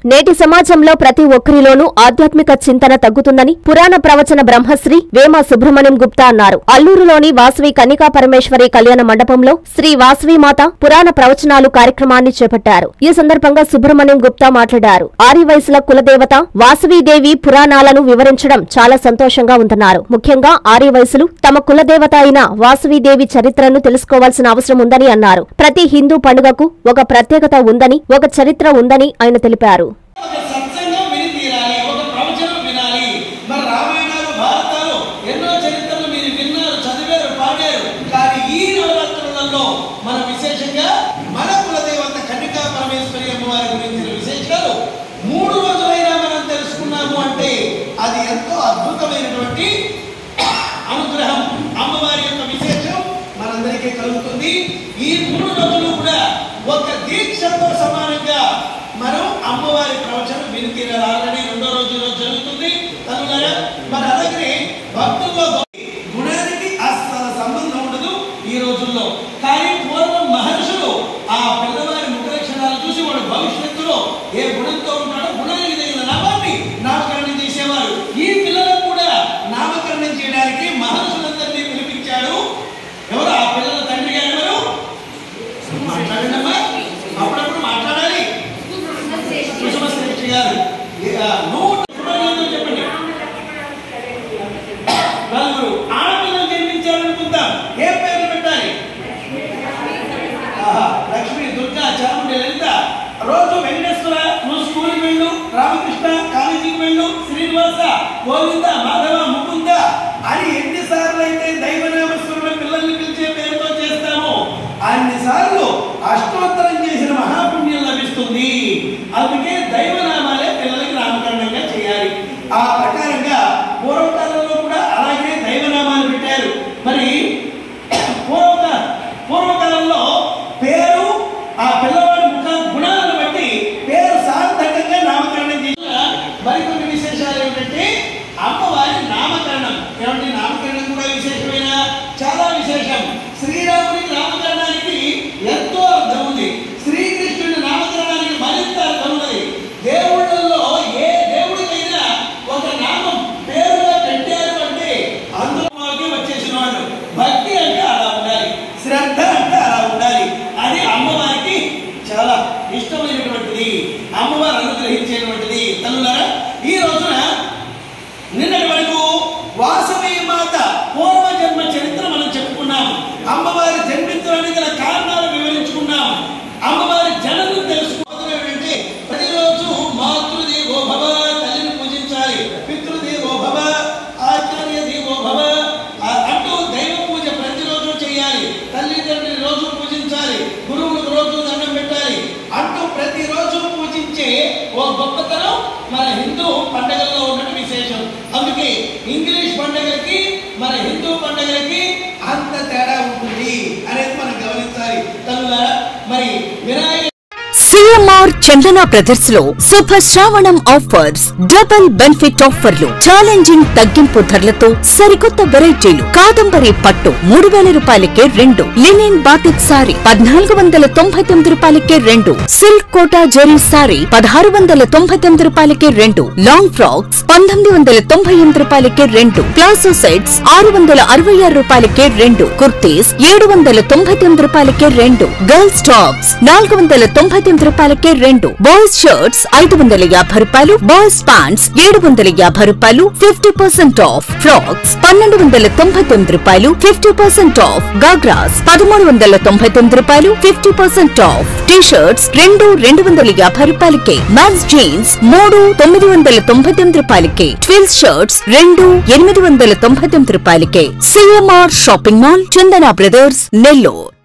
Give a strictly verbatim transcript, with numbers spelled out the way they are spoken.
నేటి సమాజంలో ప్రతి ఒక్కరిలోనూ ఆధ్యాత్మిక చింతన తగ్గుతుందని పురాణ ప్రవచన బ్రహ్మశ్రీ వేమ సుబ్రహ్మణ్యం గుప్తా అన్నారు. అల్లూరులోని వాసవి కన్నికా పరమేశ్వరి కళ్యాణ మండపంలో శ్రీ వాసవీమాత పురాణ ప్రవచనాలు కార్యక్రమాన్ని చేపట్టారు. ఈ సందర్భంగా సుబ్రహ్మణ్యం గుప్తా మాట్లాడారు. ఆర్యవైశ్యుల కులదేవత వాసవీదేవి పురాణాలను వివరించడం చాలా సంతోషంగా ఉందన్నారు. ముఖ్యంగా ఆర్యవైశ్యులు తమ కులదేవత అయిన వాసవీదేవి చరిత్రను తెలుసుకోవాల్సిన అవసరం ఉందని అన్నారు. ప్రతి హిందూ పండుగకు ఒక ప్రత్యేకత ఉందని, ఒక చరిత్ర ఉందని ఆయన తెలిపారు. అది ఎంతో అద్భుతమైనటువంటి అనుగ్రహం, అమ్మవారి యొక్క విశేషం మనందరికీ కలుగుతుంది. ఈ మూడు రోజులు కూడా ఒక దీక్షతో సమానంగా మనం అమ్మవారి ప్రవచనం విని తీరాలని రెండో రోజు జరుగుతుంది. తనులారా మన అలాగే భక్తుల్లో గుణానికి అస్సలు సంబంధం ఉండదు ఈ రోజుల్లో. కానీ పూర్వం మహర్షులు ఆ పిల్లవారి ముఖ లక్షణాలు చూసి వాడు భవిష్యత్తులో ఏ గుణంతో ఉంటాడో గుణానికి తగిన నామాన్ని నామకరణం చేసేవారు. ఈ పిల్లలకు కూడా నామకరణం చేయడానికి మహర్షులందరినీ పిలిపించాడు. ఎవరు ఆ పిల్లల తండ్రి గారు? ఎవరు? మాట్లాడండమ్మా, అప్పుడప్పుడు మాట్లాడాలి. కుసుమశ్రేష్ఠి గారు చెప్పండి. నలుగురు ఆడపిల్లలు జన్మించాలనుకుందాం. ఏ పేర్లు పెట్టాలి? లక్ష్మి, దుర్గా, చాముండి, లలిత. రోజు వెంకటేశ్వర, నువ్వు స్కూల్కి వెళ్ళు, రామకృష్ణ కాలేజీకి వెళ్ళు, శ్రీనివాస, గోవింద, మాధవ, ముకుంద అని ఎన్నిసార్లు అయితే దైవనామస్వరుల పిల్లల్ని పిలిచే పేరుతో చేస్తామో అన్నిసార్లు అష్టోత్తరం చేసిన మహాపుణ్యం లభిస్తుంది. అందుకే దైవనామాలే పిల్లలకి నామకరణంగా చేయాలి. ఆ ప్రకారంగా పూర్వకాలంలో కూడా అలాగే దైవనామాలు పెట్టారు. మరి పూర్వక పూర్వకాలంలో పేరు ఆ పిల్లవాడి ముఖ గుణాలను బట్టి పేరు సార్థకంగా నామకరణం చేసిన మరికొన్ని విశేషాలు ఏమిటంటే అమ్మవారి నామకరణం. ఏమంటే నామకరణం కూడా విశేషమైన చాలా విశేషం. శ్రీరామునికి నామకరణానికి ఎంతో అర్థం ఉంది. శ్రీకృష్ణుడి నామకరణానికి మరింత అర్థం ఉన్నది. దేవుళ్ళల్లో ఏ దేవుడికైనా ఒక నామం పేరుగా పెట్టారు అంటే అందులోకి వచ్చేసిన వాళ్ళు. భక్తి అంటే అలా ఉండాలి, శ్రద్ధ అంటే అలా ఉండాలి. అది అమ్మవారికి చాలా ఇష్టమైనటువంటిది, అమ్మవారు అనుగ్రహించేటువంటిది. తల్లులారా, ఈ రోజున నిన్నటి వరకు వాసవీమాత పూర్వజన్మ చరిత్ర మనం చెప్పుకున్నాం. అమ్మవారి జన్మించడానికి గల కారణాలు వివరించుకున్నాం. అమ్మవారి జననం తెలుసుకోవడం ఏంటంటే ప్రతిరోజు మాతృదేవో భవ, తల్లిని పూజించాలి. పితృదేవో భవ, ఆచార్య దేవో భవ అంటూ దైవ పూజ ప్రతిరోజు చేయాలి. తల్లిదండ్రులు రోజు పూజించాలి, గురువులకు రోజు దండం పెట్టాలి అంటూ ప్రతిరోజు పూజించే ఓ గొప్పతనం మన హిందూ పండుగల్లో ఉన్నట్టు విశేషం. అందుకే ఇంగ్లీష్ పండుగలకి మన హిందూ పండుగలకి అంత తేడా ఉంటుంది అనేది మనం గమనించాలి. తల్లులారా, మరి వినాయక సిఎంఆర్ చందన బ్రదర్స్ లో శుభ శ్రావణం ఆఫర్స్, డబుల్ బెనిఫిట్ ఆఫర్లు, ఛాలెంజింగ్ తగ్గింపు ధరలతో సరికొత్త వెరైటీలు. కాదంబరి పట్టు మూడు వేల రూపాయలకే రెండు, లినిన్ బాటిక్ సారీ పద్నాలుగు వందల తొంభై తొమ్మిది రూపాయలకే రెండు, సిల్క్ కోటా జెరీ సారీ పదహారు వందల తొంభై తొమ్మిది రూపాయలకే రెండు, లాంగ్ ఫ్రాక్స్ పంతొమ్మిది వందల తొంభై ఎనిమిది రూపాయలకే రెండు, ప్లాజో సెట్స్ ఆరు వందల అరవై ఆరు రూపాయలకే రెండు, కుర్తీస్ ఏడు వందల తొంభై తొమ్మిది రూపాయలకే రెండు, గర్ల్స్ టాప్స్ నాలుగు వందల తొంభై తొమ్మిది రూపాయలకే రెండు, బాయ్స్ షర్ట్స్ ఐదు వందల యాభై రూపాయలు, బాయ్స్ ప్యాంట్స్ ఏడు వందల యాభై రూపాయలు, ఫిఫ్టీ పర్సెంట్ ఆఫ్. ఫ్రాక్స్ పన్నెండు వందల తొంభై తొమ్మిది రూపాయలు, ఫిఫ్టీ పర్సెంట్ ఆఫ్. గాగ్రాస్ పదమూడు వందల తొంభై తొమ్మిది రూపాయలు, fifty percent off. T shirts రెండు రెండు వందల యాభై రూపాయలకే, మ్యాన్స్ జీన్స్ మూడు తొమ్మిది వందల తొంభై తొమ్మిది రూపాయలకే, ట్విల్స్ షర్ట్స్ రెండు ఎనిమిది వందల తొంభై తొమ్మిది రూపాయలకే. CMR shopping mall, Chandana brothers, Nellore.